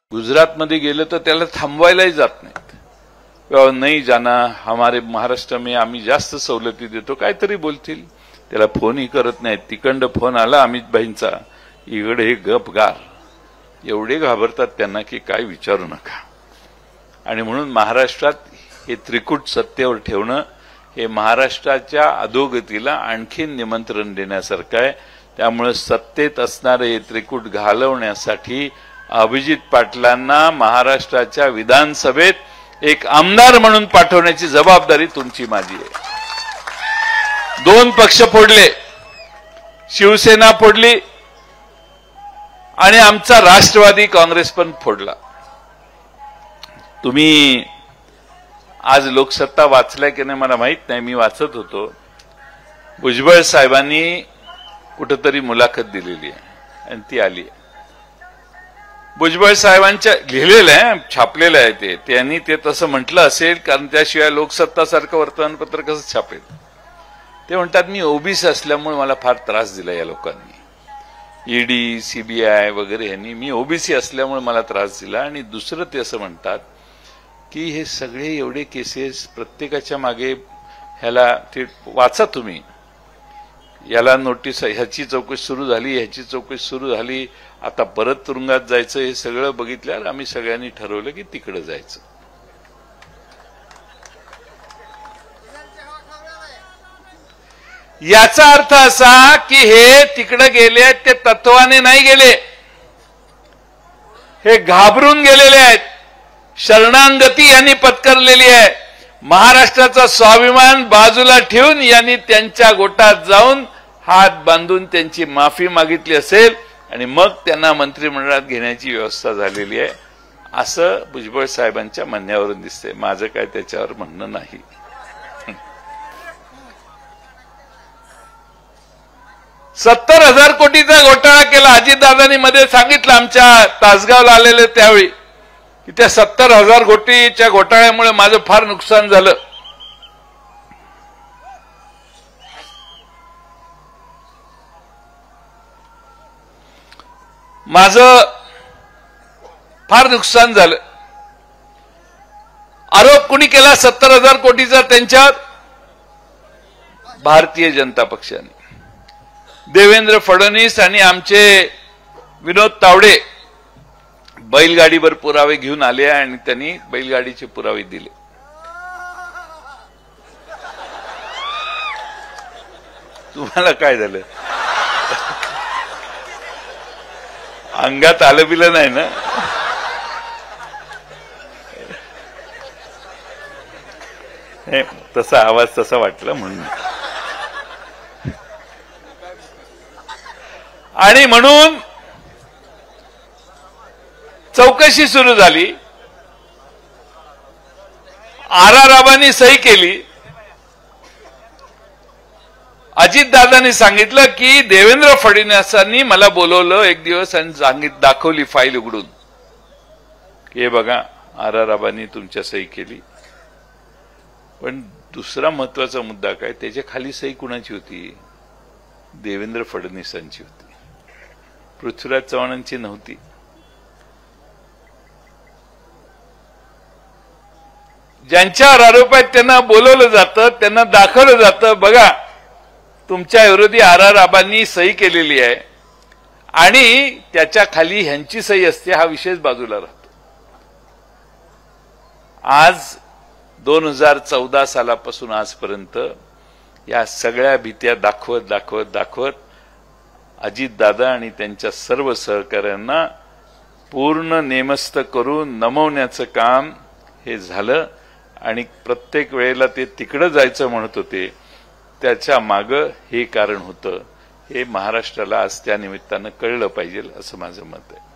गुजरातमध्ये गेलं तर त्याला थांबवायलाही जात नाहीत। नाही जाना, हमारे महाराष्ट्र में आम्ही जास्त सवलती देतो, काहीतरी बोलतील। त्याला फोनही करत नाहीत। तिकंड फोन आला अमित भाईंचा, इकडे हे गपगार, एवढे घाबरतात त्यांना की काय विचारू नका। आणि म्हणून महाराष्ट्रात हे त्रिकूट सत्तेवर ठेवणं हे महाराष्ट्राच्या अधोगतीला आणखीन निमंत्रण देण्यासारखं आहे। त्यामुळे सत्तेत असणारे हे त्रिकूट घालवण्यासाठी अभिजित पाटलांना महाराष्ट्राच्या विधानसभेत एक आमदार म्हणून पाठवण्याची जबाबदारी तुमची माझी आहे। दोन पक्ष फोडले, शिवसेना फोडली आणि आमचा राष्ट्रवादी काँग्रेस पण फोडला। तुम्ही आज लोकसत्ता वाचलाय की नाही मला माहित नाही, मी वाचत होतो। भुजबळ साहेबांनी कुठेतरी मुलाखत दिलेली आहे आणि ती आली आहे। भुजबळ साहेबांच्या लिहिलेलं आहे, छापलेलं आहे ते, त्यांनी ते तसं म्हटलं असेल कारण त्याशिवाय लोकसत्ता सारखं वर्तमानपत्र कसं छापेल। ते म्हणतात मी ओबीसी असल्यामुळे मला फार त्रास दिला या लोकांनी, ईडी सीबीआय वगैरे यांनी, मी ओबीसी असल्यामुळे मला त्रास दिला। आणि दुसरं ते असं म्हणतात की हे सगळे एवढे केसेस प्रत्येकाच्या मागे, ह्याला ते वाचा तुम्ही, याला नोटीस, ह्याची चौकशी सुरू झाली, ह्याची चौकशी सुरू झाली, आता परत तुरुंगात जायचं, हे सगळं बघितल्यावर आम्ही सगळ्यांनी ठरवलं की तिकडे जायचं। याचा अर्थ असा की हे तिकडे गेले ते तत्वाने नाही गेले, हे घाबरून गेलेले आहेत, शरणागती यांनी पत्करलेली आहे। महाराष्ट्राचा स्वाभिमान बाजूला ठेवून यांनी त्यांच्या गोटात जाऊन हात बांधून त्यांची माफी मागितली असेल आणि मग त्यांना मंत्रिमंडळात घेण्याची व्यवस्था झालेली आहे, असं भुजबळ साहेबांच्या म्हणण्यावरून दिसतंय। माझं काय त्याच्यावर म्हणणं नाही। 70,000 कोटीचा घोटाळा केला अजितदादांनी मध्ये सांगितलं आमच्या तासगावला आलेले त्यावेळी की त्या 70,000 कोटीच्या घोटाळ्यामुळे माझं फार नुकसान झालं। माझं फार नुकसान झालं। आरोप कुणी केला 70,000 कोटीचा? त्यांच्यावर भारतीय जनता पक्षाने। देवेंद्र फडणवीस आणि आमचे विनोद तावडे बैलगाडीवर पुरावे घेऊन आले आणि त्यांनी बैलगाडीचे पुरावे दिले। तुम्हाला काय झालं? अंगात आलं बिलं नाही ना? तसा आवाज तसा वाटला म्हणून। आणि म्हणून चौकशी सुरू झाली, आराराबांनी सही केली। अजितदादांनी सांगितलं की देवेंद्र फडणवीसांनी मला बोलवलं एक दिवस आणि दाखवली फाईल उघडून, हे बघा आराराबांनी तुमच्या सही केली। पण दुसरा महत्वाचा मुद्दा काय, त्याच्या खाली सही कुणाची होती? देवेंद्र फडणवीसांची होती, पृथ्वीराज चव्हाणांची नव्हती। ज्यांच्यावर आरोप आहेत त्यांना बोलवलं जातं, त्यांना दाखवलं जातं, बघा तुमच्या विरोधी आराराबांनी सही केलेली आहे आणि त्याच्या खाली ह्यांची सही असते, हा विषय बाजूला राहतो। आज 2014 सालापासून आजपर्यंत या सगळ्या भीत्या दाखवत दाखवत दाखवत अजितदादा आणि त्यांच्या सर्व सहकाऱ्यांना पूर्ण नेमस्त करून नमवण्याचं काम हे झालं। आणि प्रत्येक वेळेला ते तिकडे जायचं म्हणत होते, त्याच्या मागं हे कारण होतं, हे महाराष्ट्राला आज त्या निमित्तानं कळलं पाहिजे असं माझं मत आहे।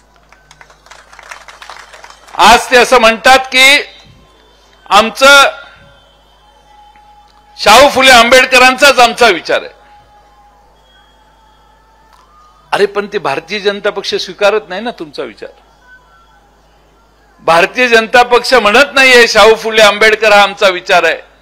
आज ते असं म्हणतात की आमचं शाहू फुले आंबेडकरांचाच आमचा विचार आहे। अरे पण ते भारतीय जनता पक्ष स्वीकारत नाही ना तुमचा विचार। भारतीय जनता पक्ष म्हणत नाहीये शाहू फुले आंबेडकर हा आमचा विचार आहे।